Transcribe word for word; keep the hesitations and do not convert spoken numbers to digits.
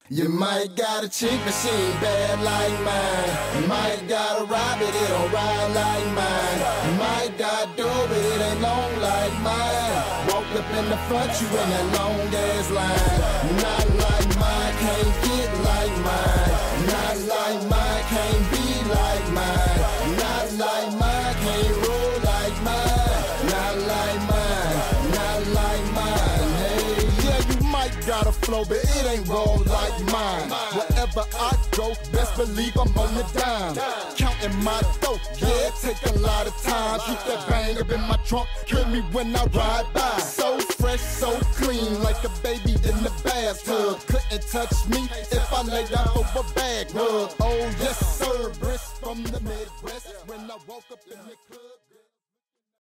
You might got a chick, but she ain't bad like mine. You might got a ride, but it don't ride like mine. You might got dough, but it ain't long like mine. Walk up in the front, you in that long ass line. Not like mine, can't get like mine. Not like mine, can't be like mine. Not like mine, can't roll like mine. Not like mine, not like mine. Hey, yeah, you might got a flow, but it ain't roll like mine. Wherever I go, best believe I'm on the dime. Counting my dough, yeah, take a lot of time. Keep that bang up in my trunk, kill me when I ride by. So fresh, so clean, like a baby in the bathtub. Couldn't touch me if I lay down for a bag rub. Oh yes sir, brisk from the Midwest. When I walk up in the club.